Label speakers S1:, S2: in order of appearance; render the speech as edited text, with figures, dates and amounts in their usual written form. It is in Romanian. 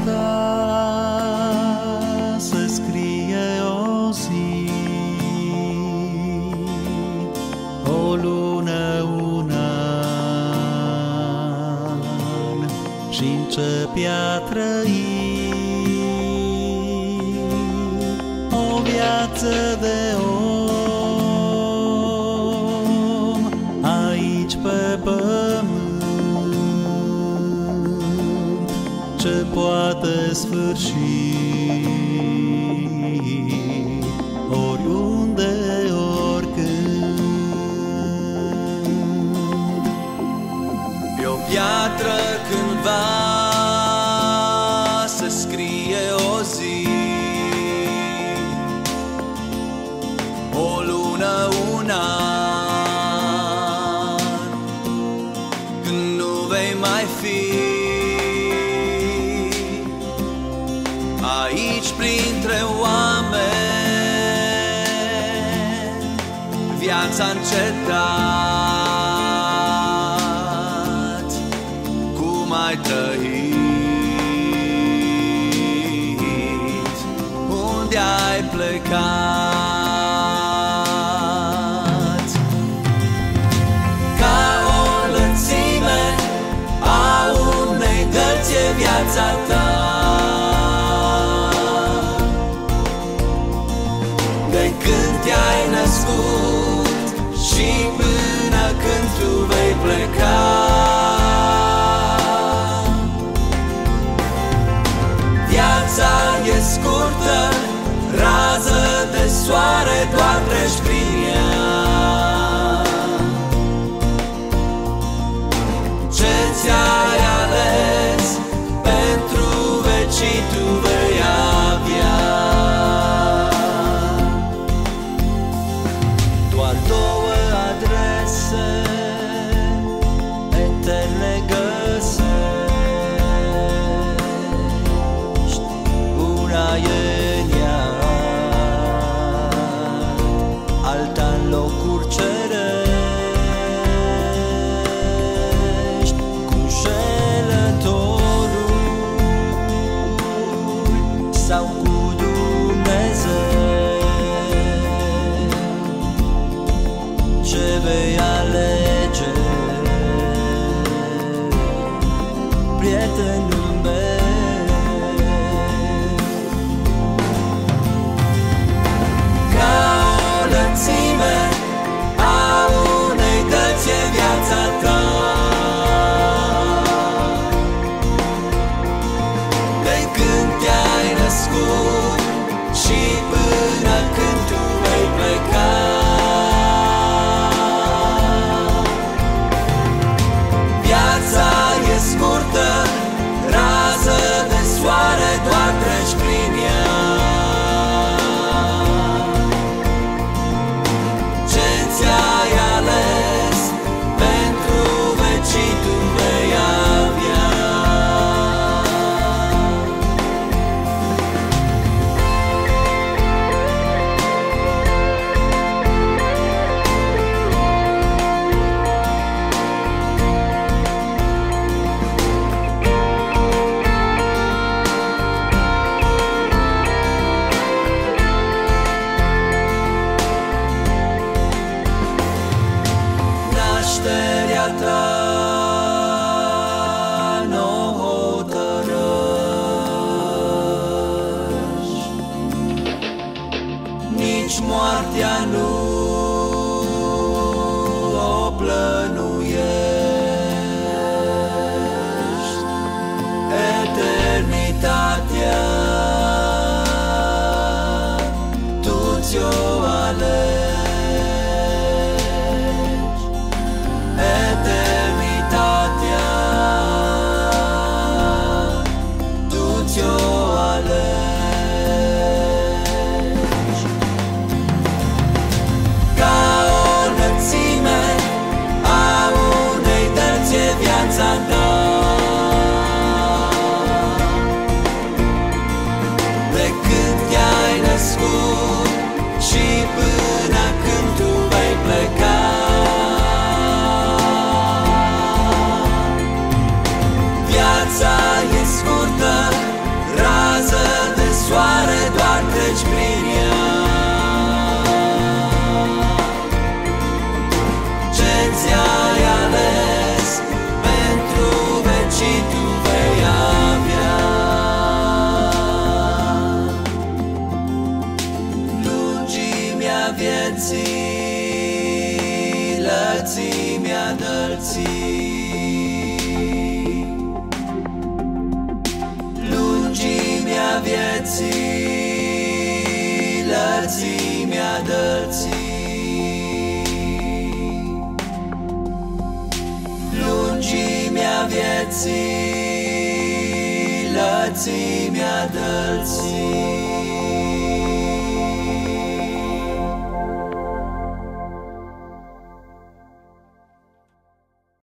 S1: ta se scrie o zi, o lună, un an, și-n ce-a trăi o viață de om aici pe pământ, ce poate sfârși oriunde, oricând.
S2: Pe o piatră cândva se scrie o zi, o lună, un an, când nu vei mai fi aici printre oameni. Viața încetat, cum ai trăit, unde ai plecat. Ca o lățime a unei gălți e viața ta, de când te-ai născut și până când tu vei pleca. Viața e scurtă, rază de soare, doar treci prin ea. Ce ți-ai ales pentru vecii tu vei avea. Doar două adrese eterne găsești, una e în iad, alta în locuri cerești, cu înșelătorul sau cu Dumnezeu. Ce vei alege, prietenul meu? Ca o lățime a unei gălți e viața ta, de când te-ai născut și până când tu vei pleca. Viața e scurtă, rază de soare, doar treci prin ea. Ce ți-ai ales pentru vecii tu vei avea. Nașterea ta n-o hotărăști, nici moartea nu o plănuiești. Eternitatea tu ți-o alegi, eternitatea lățimea înălții. Lungimea vieții, lățimea înălții. Lungimea vieții, lățimea înălții.